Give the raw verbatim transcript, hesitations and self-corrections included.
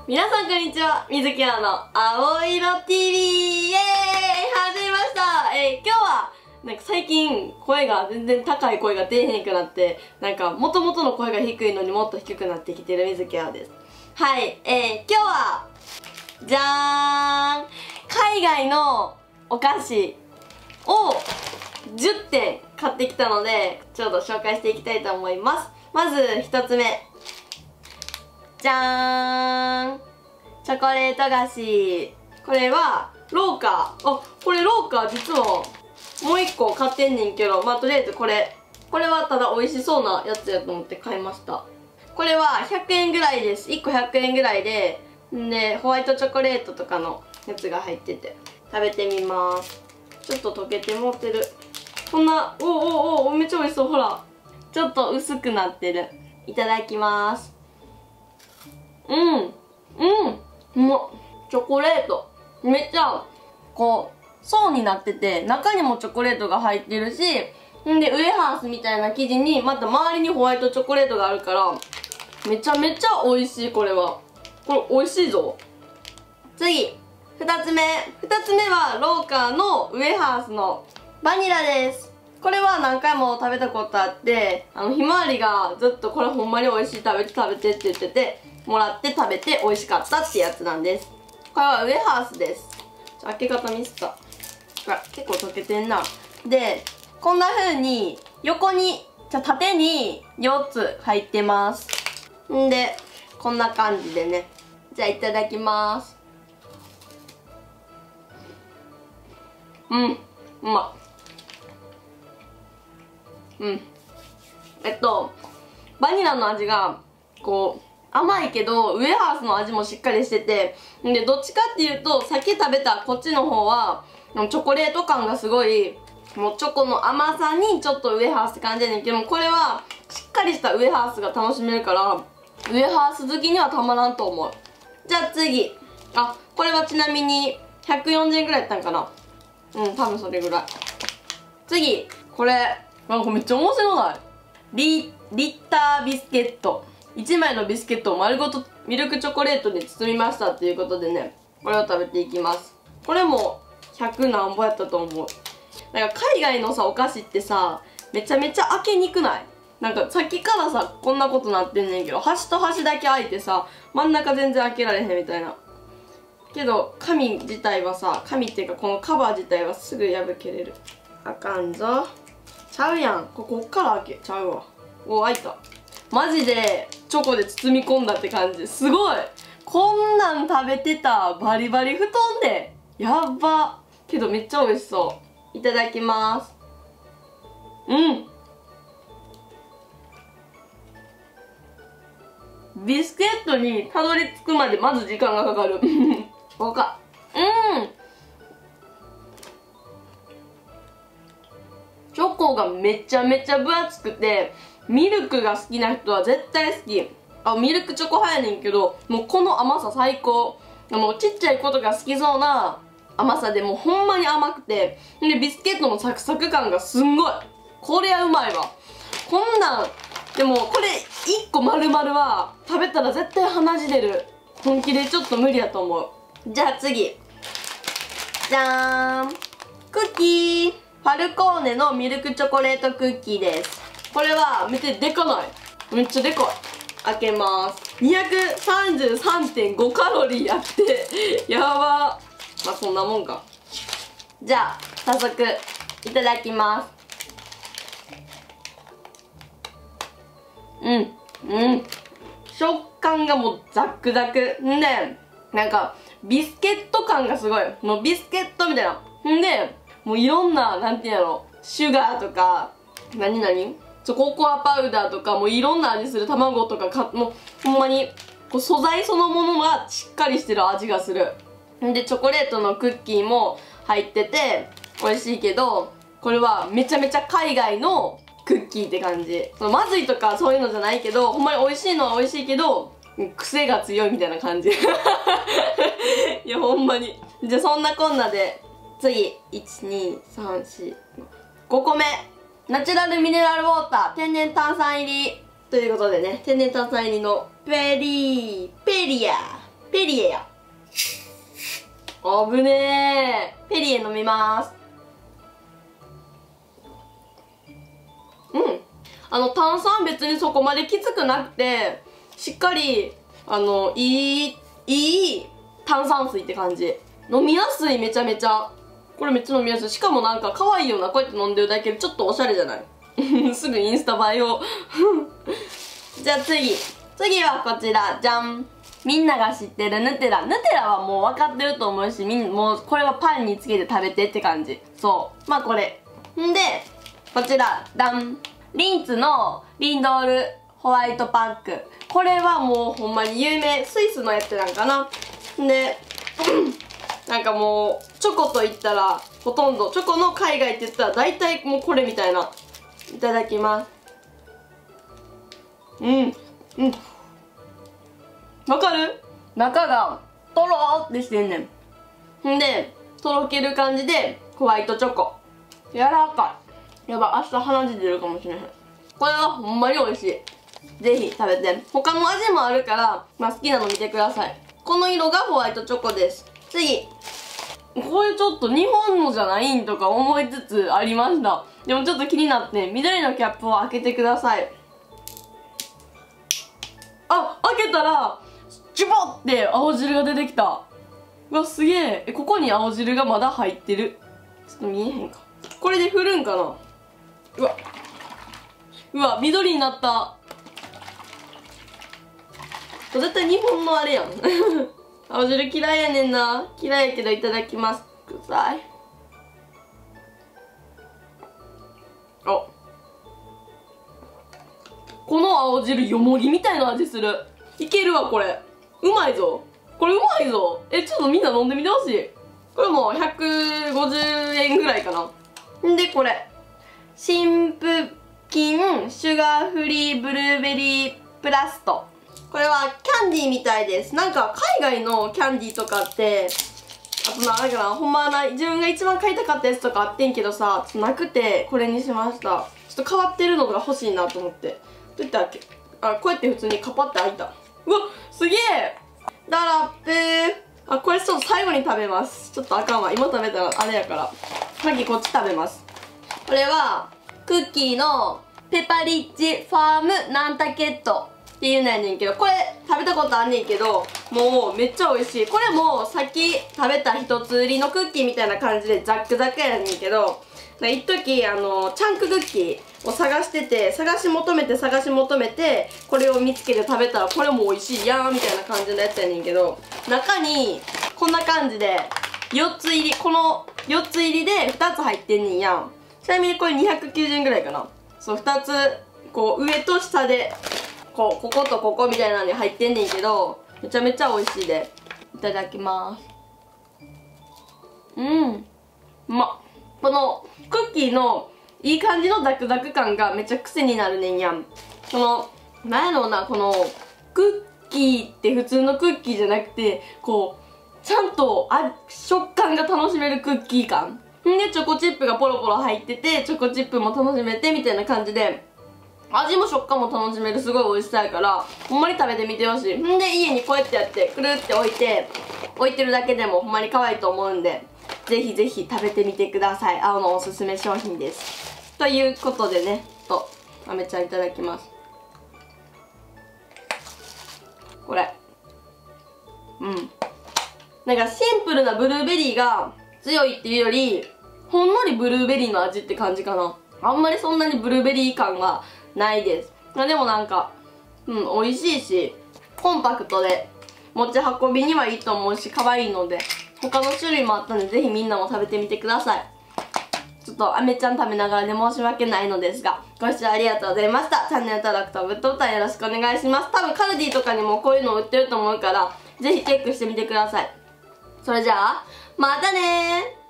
皆さんこんにちは。みずきあの青色 ティーブイ イエーイ始めました。えー、今日はなんか最近声が全然高い声が出えへんくなって、なんか元々の声が低いのにもっと低くなってきてるみずきあです。はい、えー、今日はじゃーん、海外のお菓子をじゅってん買ってきたので、ちょっと紹介していきたいと思います。まずひとつめ、じゃーん、チョコレート菓子。これはローカー。あ、これローカー実はもういっこ買ってんねんけど、まあとりあえずこれこれはただ美味しそうなやつやと思って買いました。これはひゃくえんぐらいです。いっこひゃくえんぐらいで、んでホワイトチョコレートとかのやつが入ってて、食べてみます。ちょっと溶けてもってる。こんな、おおおお、めっちゃ美味しそう。ほら、ちょっと薄くなってる。いただきます。うん、うん、うまっ。チョコレートめっちゃこう層になってて、中にもチョコレートが入ってるし、んでウエハースみたいな生地にまた周りにホワイトチョコレートがあるから、めちゃめちゃ美味しい。これはこれ美味しいぞ。次、ふたつめふたつめはローカーのウエハースのバニラです。これは何回も食べたことあって、あのひまわりがずっとこれほんまに美味しい、食べて食べてって言ってて、もらって食べて美味しかったってやつなんです。これはウエハースです。開け方ミスった。あ、結構溶けてんな。で、こんな風に横に、じゃ縦によっつ入ってます。んで、こんな感じでね。じゃあいただきます。うん、うまっ。うん。えっと、バニラの味が、こう、甘いけど、ウエハースの味もしっかりしてて、で、どっちかっていうと、さっき食べたこっちの方は、チョコレート感がすごい、もうチョコの甘さにちょっとウエハースって感じやねんけども、これは、しっかりしたウエハースが楽しめるから、ウエハース好きにはたまらんと思う。じゃあ次。あ、これはちなみに、ひゃくよんじゅうえんぐらいやったんかな。うん、多分それぐらい。次。これ、なんかめっちゃ面白ない？リ、リッタービスケット。いちまいのビスケットを丸ごとミルクチョコレートで包みましたっていうことでね、これを食べていきます。これもひゃくなんぼやったと思う。なんか海外のさ、お菓子ってさ、めちゃめちゃ開けにくない？なんかさっきからさ、こんなことなってんねんけど、端と端だけ開いてさ、真ん中全然開けられへんみたいな。けど、紙自体はさ、紙っていうかこのカバー自体はすぐ破けれる。あかんぞ。ちゃうやん。ここっから開けちゃうわ。お、開いた。マジでチョコで包み込んだって感じ。すごい。こんなん食べてた。バリバリ太んで。やっば。けどめっちゃ美味しそう。いただきます。うん。ビスケットにたどり着くまでまず時間がかかる。こうか。うん。チョコがめちゃめちゃ分厚くて、ミルクが好きな人は絶対好き。あ、ミルクチョコ派やねんけど、もうこの甘さ最高。もうちっちゃい子とか好きそうな甘さで、もうほんまに甘くて、でビスケットのサクサク感がすんごい。これはうまいわ。こんなんでもこれいっこ丸々は食べたら絶対鼻血出る。本気でちょっと無理やと思う。じゃあ次、じゃーん、クッキー。ファルコーネのミルクチョコレートクッキーです。これはめっちゃでかない？めっちゃでかい。開けます。にひゃくさんじゅうさんてんごカロリーやってやば。まあそんなもんか。じゃあ早速いただきます。うんうん、食感がもうザックザクんで、なんかビスケット感がすごい。もうビスケットみたいな。んでもういろんな、なんていうんやろ、シュガーとか、なになにココアパウダーとか、もういろんな味する卵とかか、もうほんまにこう素材そのものがしっかりしてる味がする。んでチョコレートのクッキーも入ってて美味しいけど、これはめちゃめちゃ海外のクッキーって感じ。そのまずいとかそういうのじゃないけど、ほんまに美味しいのは美味しいけど癖が強いみたいな感じ。いやほんまに。じゃあそんなこんなで次、いち、に、さん、よん、ごこめ。ナチュラルミネラルウォーター天然炭酸入りということでね、天然炭酸入りのペリーペリアペリエや。あぶねー。ペリエ飲みます。うん。あの、炭酸別にそこまできつくなくて、しっかり、あの、いい、いい炭酸水って感じ。飲みやすい、めちゃめちゃ。これめっちゃ飲みやすい。しかもなんか可愛いような、こうやって飲んでるだけでちょっとおしゃれじゃないすぐインスタ映えをじゃあ次。次はこちら。じゃん。みんなが知ってるヌテラ。ヌテラはもう分かってると思うし、みんもうこれはパンにつけて食べてって感じ。そう。まあこれ。んで、こちら。ダン。リンツのリンドールホワイトパック。これはもうほんまに有名。スイスのやつなんかな。で、なんかもう、チョコと言ったら、ほとんど、チョコの海外って言ったら大体もうこれみたいな。いただきます。うん。うん。わかる？中が、とろーってしてんねん。んで、とろける感じで、ホワイトチョコ。柔らかい。やば、明日鼻血出るかもしれへん。これはほんまに美味しい。ぜひ食べて。他の味もあるから、まあ好きなの見てください。この色がホワイトチョコです。次。これちょっと日本のじゃないんとか思いつつありました。でもちょっと気になって、緑のキャップを開けてください。あ、開けたら、ジュボって青汁が出てきた。うわ、すげえ。え、ここに青汁がまだ入ってる。ちょっと見えへんか。これで振るんかな。うわ。うわ、緑になった。絶対日本のあれやん。青汁嫌いやねんな。嫌いやけどいただきます。くさい。あ。この青汁よもぎみたいな味する。いけるわ、これ。うまいぞ。これうまいぞ。え、ちょっとみんな飲んでみてほしい。これもひゃくごじゅうえんぐらいかな。んで、これ。新プキンシュガーフリーブルーベリープラスト。これはキャンディーみたいです。なんか海外のキャンディーとかって、あとなんかな、ほんまな、自分が一番買いたかったやつとかあってんけどさ、ちょっとなくてこれにしました。ちょっと変わってるのが欲しいなと思って。どうやったっけ？あ、こうやって普通にカパって開いた。うわ、すげえ！だらっぺー。あ、これちょっと最後に食べます。ちょっとあかんわ。今食べたらあれやから。さっきこっち食べます。これは、クッキーのペパリッチファームナンタケットっていうのやねんけど、これ食べたことあんねんけど、もうめっちゃ美味しい。これもさっき食べた一つ売りのクッキーみたいな感じでザックザックやねんけど、一時あの、チャンククッキーを探してて、探し求めて探し求めて、これを見つけて食べたらこれも美味しいやんみたいな感じのやつやねんけど、中にこんな感じでよっつ入り、このよっつ入りでふたつ入ってんねんやん。ちなみにこれにひゃくきゅうじゅうえんぐらいかな。そう、ふたつ、こう上と下で、こう、こことここみたいなのに入ってんねんけど、めちゃめちゃ美味しいで。いただきます。うん。うまっ。このクッキーのいい感じのザクザク感がめっちゃ癖になるねんやん。この、なんやろうな、この、クッキーって普通のクッキーじゃなくて、こう、ちゃんとあ食感が楽しめるクッキー感。んで、チョコチップがポロポロ入ってて、チョコチップも楽しめて、みたいな感じで、味も食感も楽しめるすごい美味しさやから、ほんまに食べてみてほしい。んで、家にこうやってやって、くるって置いて、置いてるだけでもほんまに可愛いと思うんで、ぜひぜひ食べてみてください。青のおすすめ商品です。ということでね、と、あめちゃんいただきます。これ。うん。なんかシンプルなブルーベリーが強いっていうより、ほんのりブルーベリーの味って感じかな。あんまりそんなにブルーベリー感はないです。でもなんか、うん、美味しいし、コンパクトで持ち運びにはいいと思うし、可愛いので、他の種類もあったので、ぜひみんなも食べてみてください。ちょっとあめちゃん食べながらで申し訳ないのですが、ご視聴ありがとうございました。チャンネル登録とグッドボタンよろしくお願いします。多分カルディとかにもこういうの売ってると思うから、ぜひチェックしてみてください。それじゃあ、またねー。